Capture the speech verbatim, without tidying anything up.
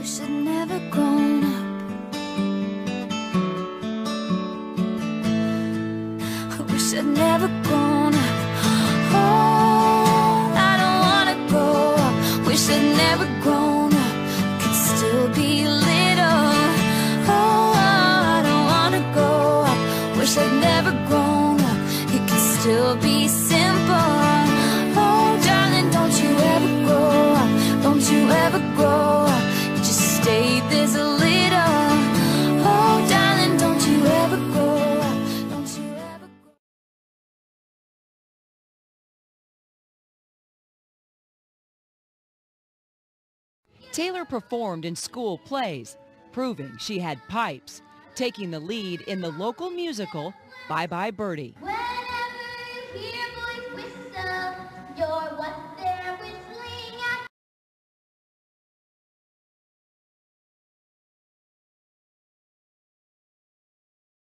Wish I'd never grown up. I wish I'd never grown up. Oh, I don't wanna grow up. Wish I'd never grown up. Could still be little. Oh, I don't wanna grow up. Wish I'd never grown up. It could still be simple. Oh, darling, don't you ever grow up. Don't you ever grow up. You just stay this a little. Oh, darling, don't you ever grow up. Don't you ever grow up. Taylor performed in school plays, proving she had pipes, taking the lead in the local musical Bye Bye Birdie. Whenever you hear